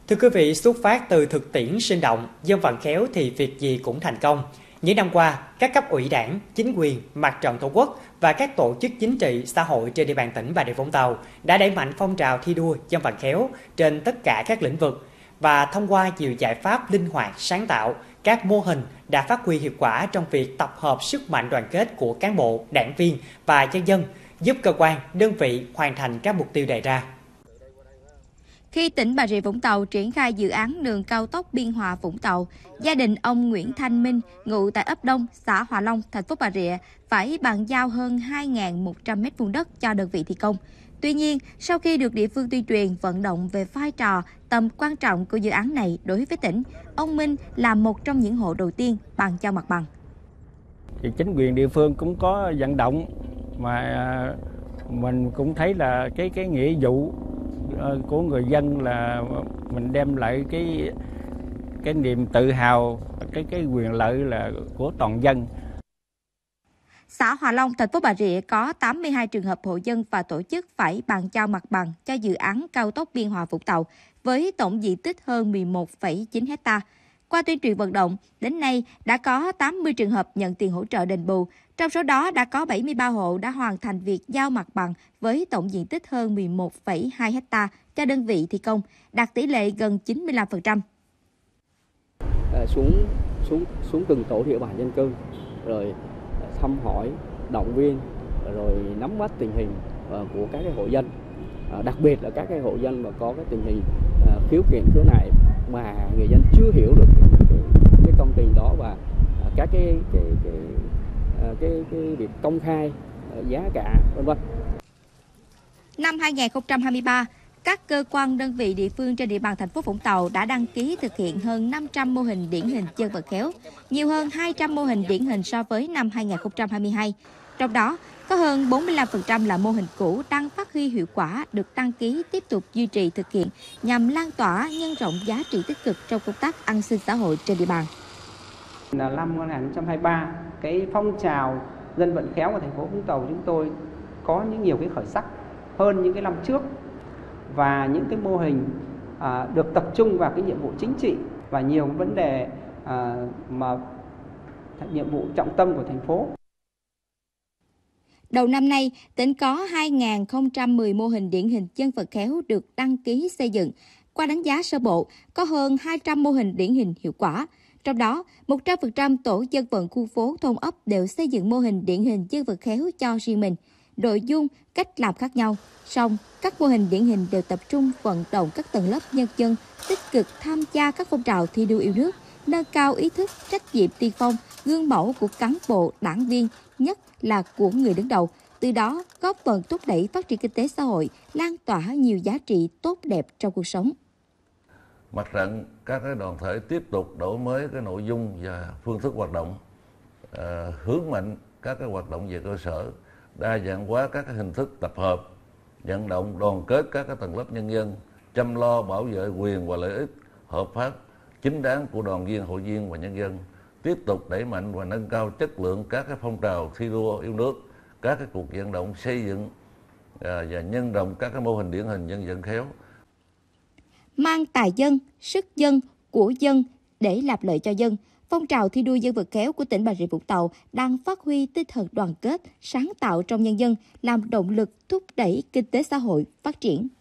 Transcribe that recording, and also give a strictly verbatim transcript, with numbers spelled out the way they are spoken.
Thưa quý vị, xuất phát từ thực tiễn sinh động, dân vận khéo thì việc gì cũng thành công. Những năm qua, các cấp ủy đảng, chính quyền, mặt trận tổ quốc và các tổ chức chính trị, xã hội trên địa bàn tỉnh Bà Rịa Vũng Tàu đã đẩy mạnh phong trào thi đua dân vận khéo trên tất cả các lĩnh vực và thông qua nhiều giải pháp linh hoạt, sáng tạo, các mô hình đã phát huy hiệu quả trong việc tập hợp sức mạnh đoàn kết của cán bộ, đảng viên và nhân dân, giúp cơ quan, đơn vị hoàn thành các mục tiêu đề ra. Khi tỉnh Bà Rịa Vũng Tàu triển khai dự án đường cao tốc Biên Hòa - Vũng Tàu, gia đình ông Nguyễn Thanh Minh, ngụ tại ấp Đông, xã Hòa Long, thành phố Bà Rịa, phải bàn giao hơn hai nghìn một trăm mét vuông đất cho đơn vị thi công. Tuy nhiên, sau khi được địa phương tuyên truyền vận động về vai trò, tầm quan trọng của dự án này đối với tỉnh, ông Minh là một trong những hộ đầu tiên bàn giao mặt bằng. Thì chính quyền địa phương cũng có vận động, mà mình cũng thấy là cái cái nghĩa vụ của người dân là mình đem lại cái cái niềm tự hào, cái cái quyền lợi là của toàn dân. Xã Hòa Long, thành phố Bà Rịa có tám mươi hai trường hợp hộ dân và tổ chức phải bàn giao mặt bằng cho dự án cao tốc Biên Hòa - Vũng Tàu với tổng diện tích hơn mười một phẩy chín héc ta. Qua tuyên truyền vận động, đến nay đã có tám mươi trường hợp nhận tiền hỗ trợ đền bù. Trong số đó đã có bảy mươi ba hộ đã hoàn thành việc giao mặt bằng với tổng diện tích hơn mười một phẩy hai héc ta cho đơn vị thi công, đạt tỷ lệ gần chín mươi lăm phần trăm. À, xuống xuống xuống từng tổ địa bàn dân cư, rồi thăm hỏi, động viên, rồi nắm bắt tình hình của các cái hộ dân, à, đặc biệt là các cái hộ dân mà có cái tình hình à, khiếu kiện khiếu nại mà người dân chưa hiểu được cái, cái, cái công trình đó, và à, các cái cái cái, à, cái cái việc công khai à, giá cả vân vân. Năm hai nghìn không trăm hai mươi ba, các cơ quan đơn vị địa phương trên địa bàn thành phố Vũng Tàu đã đăng ký thực hiện hơn năm trăm mô hình điển hình dân vận khéo, nhiều hơn hai trăm mô hình điển hình so với năm hai nghìn không trăm hai mươi hai. Trong đó, có hơn bốn mươi lăm phần trăm là mô hình cũ đang phát huy hiệu quả được đăng ký tiếp tục duy trì thực hiện nhằm lan tỏa nhân rộng giá trị tích cực trong công tác an sinh xã hội trên địa bàn. Là năm hai nghìn không trăm hai mươi ba, cái phong trào dân vận khéo của thành phố Vũng Tàu chúng tôi có những nhiều cái khởi sắc hơn những cái năm trước, và những cái mô hình à, được tập trung vào cái nhiệm vụ chính trị và nhiều vấn đề à, mà nhiệm vụ trọng tâm của thành phố. Đầu năm nay, tỉnh có hai nghìn không trăm mười mô hình điển hình dân vận khéo được đăng ký xây dựng. Qua đánh giá sơ bộ, có hơn hai trăm mô hình điển hình hiệu quả. Trong đó, một trăm phần trăm tổ dân vận khu phố thôn ấp đều xây dựng mô hình điển hình dân vận khéo cho riêng mình. Nội dung, cách làm khác nhau, song các mô hình điển hình đều tập trung vận động các tầng lớp nhân dân tích cực tham gia các phong trào thi đua yêu nước, nâng cao ý thức, trách nhiệm tiên phong, gương mẫu của cán bộ, đảng viên, nhất là của người đứng đầu. Từ đó, góp phần thúc đẩy phát triển kinh tế xã hội, lan tỏa nhiều giá trị tốt đẹp trong cuộc sống. Mặt trận các cái đoàn thể tiếp tục đổi mới cái nội dung và phương thức hoạt động, uh, hướng mạnh các cái hoạt động về cơ sở, đa dạng hóa các cái hình thức tập hợp, vận động đoàn kết các cái tầng lớp nhân dân, chăm lo bảo vệ quyền và lợi ích hợp pháp chính đáng của đoàn viên, hội viên và nhân dân, tiếp tục đẩy mạnh và nâng cao chất lượng các cái phong trào thi đua yêu nước, các cái cuộc vận động xây dựng à, và nhân rộng các cái mô hình điển hình dân vận khéo. Mang tài dân, sức dân, của dân để làm lợi cho dân, phong trào thi đua dân vận khéo của tỉnh Bà Rịa Vũng Tàu đang phát huy tinh thần đoàn kết, sáng tạo trong nhân dân, làm động lực thúc đẩy kinh tế xã hội phát triển.